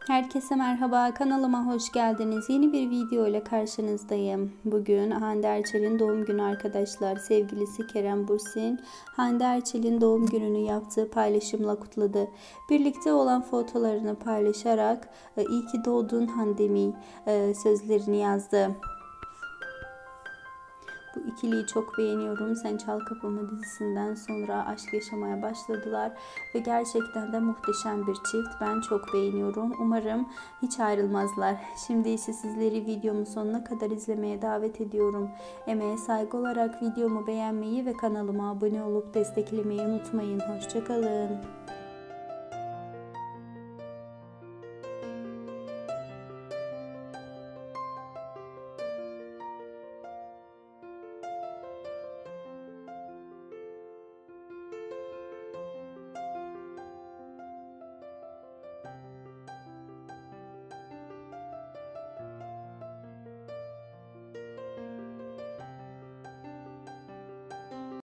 Herkese merhaba, kanalıma hoş geldiniz. Yeni bir video ile karşınızdayım. Bugün Hande Erçel'in doğum günü arkadaşlar. Sevgilisi Kerem Bürsin, Hande Erçel'in doğum gününü yaptığı paylaşımla kutladı. Birlikte olan fotolarını paylaşarak "İyi ki doğdun Handemi" sözlerini yazdı. Bu ikiliyi çok beğeniyorum. Sen Çal Kapımı dizisinden sonra aşk yaşamaya başladılar ve gerçekten de muhteşem bir çift. Ben çok beğeniyorum. Umarım hiç ayrılmazlar. Şimdi ise sizleri videomun sonuna kadar izlemeye davet ediyorum. Emeğe saygı olarak videomu beğenmeyi ve kanalıma abone olup desteklemeyi unutmayın. Hoşça kalın.